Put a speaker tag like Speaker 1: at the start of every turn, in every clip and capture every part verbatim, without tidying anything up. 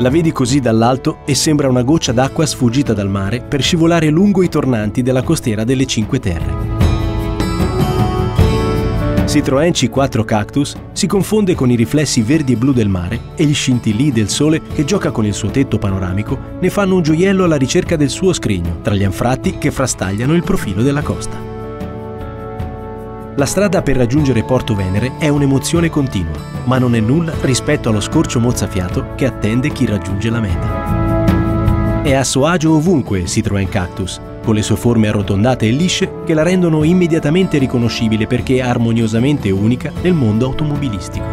Speaker 1: La vedi così dall'alto e sembra una goccia d'acqua sfuggita dal mare per scivolare lungo i tornanti della costiera delle Cinque Terre. Citroën C quattro Cactus si confonde con i riflessi verdi e blu del mare e gli scintillii del sole che gioca con il suo tetto panoramico ne fanno un gioiello alla ricerca del suo scrigno tra gli anfratti che frastagliano il profilo della costa. La strada per raggiungere Porto Venere è un'emozione continua, ma non è nulla rispetto allo scorcio mozzafiato che attende chi raggiunge la meta. È a suo agio ovunque Citroën Cactus, con le sue forme arrotondate e lisce che la rendono immediatamente riconoscibile perché è armoniosamente unica nel mondo automobilistico.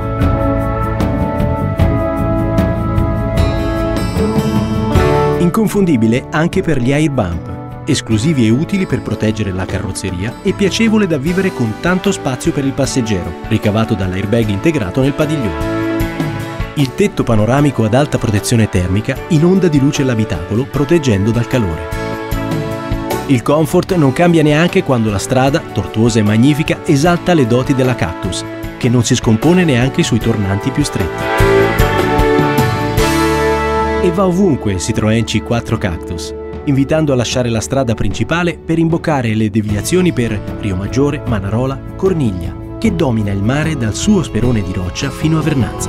Speaker 1: Inconfondibile anche per gli air bump, esclusivi e utili per proteggere la carrozzeria e piacevole da vivere con tanto spazio per il passeggero, ricavato dall'airbag integrato nel padiglione. Il tetto panoramico ad alta protezione termica inonda di luce l'abitacolo proteggendo dal calore. Il comfort non cambia neanche quando la strada, tortuosa e magnifica, esalta le doti della Cactus, che non si scompone neanche sui tornanti più stretti. E va ovunque Citroën C quattro Cactus, invitando a lasciare la strada principale per imboccare le deviazioni per Riomaggiore, Manarola, Corniglia, che domina il mare dal suo sperone di roccia fino a Vernazza.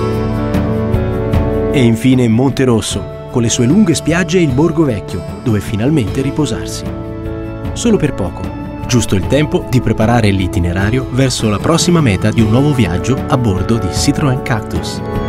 Speaker 1: E infine Monterosso, con le sue lunghe spiagge e il Borgo Vecchio, dove finalmente riposarsi. Solo per poco, giusto il tempo di preparare l'itinerario verso la prossima meta di un nuovo viaggio a bordo di Citroën Cactus.